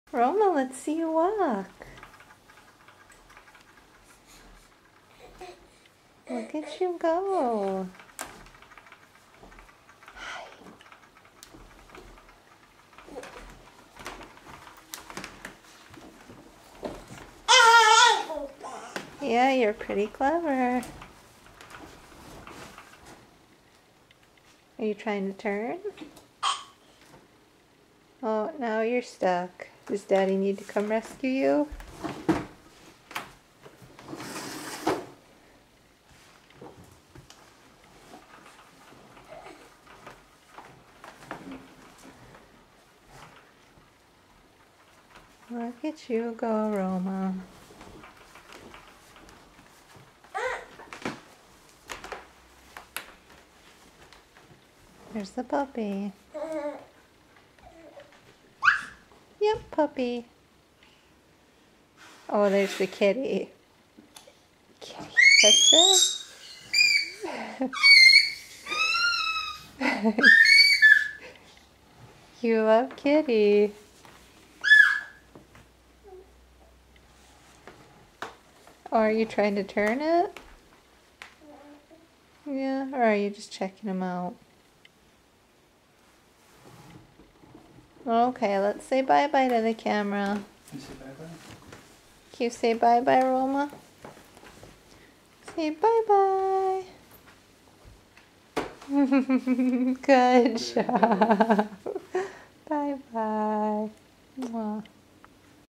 Roma, let's see you walk. Look at you go. Hi. Yeah, you're pretty clever. Are you trying to turn? Oh, now you're stuck. Does Daddy need to come rescue you? Look at you go, Roma. There's the puppy. Yep, puppy. Oh, there's the kitty. Kitty, touch it. You love kitty. Oh, are you trying to turn it? Yeah, or are you just checking him out? Okay, let's say bye-bye to the camera. Can you say bye-bye? Can you say bye-bye, Roma? Say bye-bye. Good job. Bye-bye.